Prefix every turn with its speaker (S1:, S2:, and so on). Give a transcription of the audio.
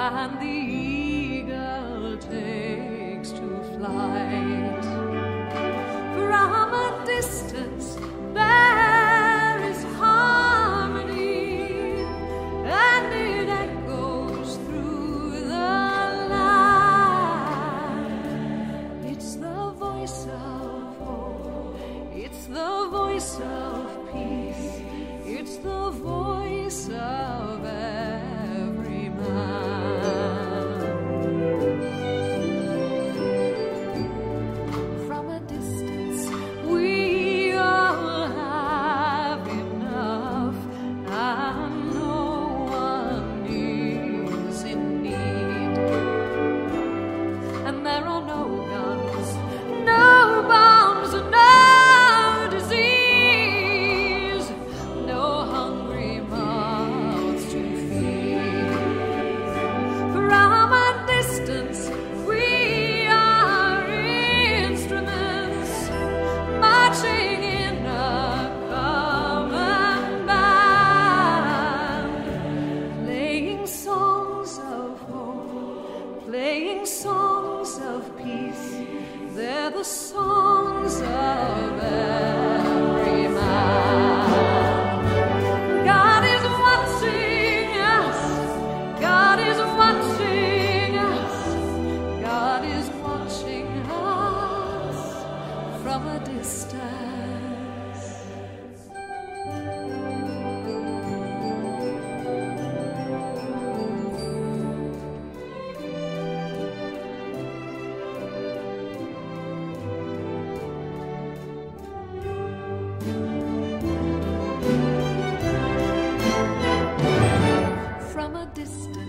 S1: and the eagle takes to flight. From a distance there is harmony, and it echoes through the land. It's the voice of hope, it's the voice of peace, it's the voice of every man. From a distance we all have enough, and no one is in need. And there are no guns, no bombs, no disease, no hungry mouths to feed. From a distance we are instruments marching in a common band, playing songs of hope, playing songs of peace. They're the songs of every man. God is watching us, God is watching us, God is watching us from a distance. From a distance